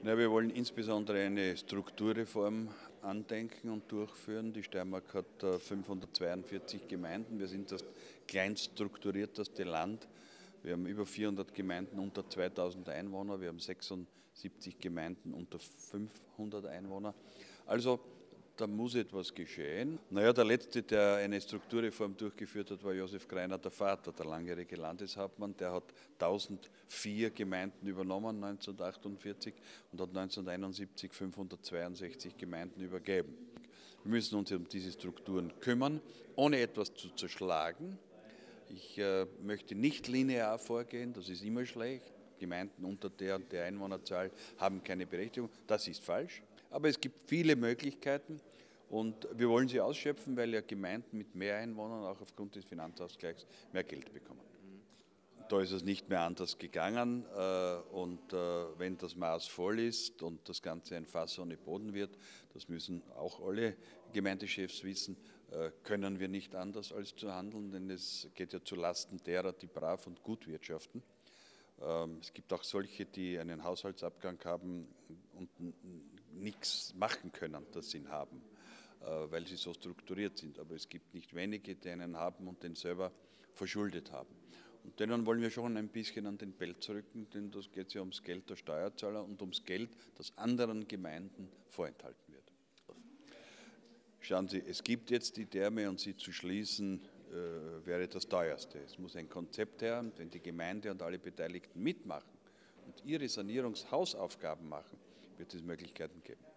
Ja, wir wollen insbesondere eine Strukturreform andenken und durchführen. Die Steiermark hat 542 Gemeinden. Wir sind das kleinst strukturierteste Land. Wir haben über 400 Gemeinden unter 2000 Einwohner. Wir haben 76 Gemeinden unter 500 Einwohner. Also da muss etwas geschehen. Naja, der Letzte, der eine Strukturreform durchgeführt hat, war Josef Greiner, der Vater, der langjährige Landeshauptmann. Der hat 1004 Gemeinden übernommen 1948 und hat 1971 562 Gemeinden übergeben. Wir müssen uns um diese Strukturen kümmern, ohne etwas zu zerschlagen. Ich möchte nicht linear vorgehen, das ist immer schlecht. Gemeinden unter der und der Einwohnerzahl haben keine Berechtigung, das ist falsch. Aber es gibt viele Möglichkeiten und wir wollen sie ausschöpfen, weil ja Gemeinden mit mehr Einwohnern auch aufgrund des Finanzausgleichs mehr Geld bekommen. Da ist es nicht mehr anders gegangen und wenn das Maß voll ist und das Ganze ein Fass ohne Boden wird, das müssen auch alle Gemeindechefs wissen, können wir nicht anders als zu handeln, denn es geht ja zu Lasten derer, die brav und gut wirtschaften. Es gibt auch solche, die einen Haushaltsabgang haben und nichts machen können, das sie ihn haben, weil sie so strukturiert sind. Aber es gibt nicht wenige, die einen haben und den selber verschuldet haben. Und denen wollen wir schon ein bisschen an den Pelz rücken, denn das geht ja ums Geld der Steuerzahler und ums Geld, das anderen Gemeinden vorenthalten wird. Schauen Sie, es gibt jetzt die Therme und sie zu schließen wäre das teuerste. Es muss ein Konzept her, und wenn die Gemeinde und alle Beteiligten mitmachen und ihre Sanierungshausaufgaben machen, wird es Möglichkeiten geben.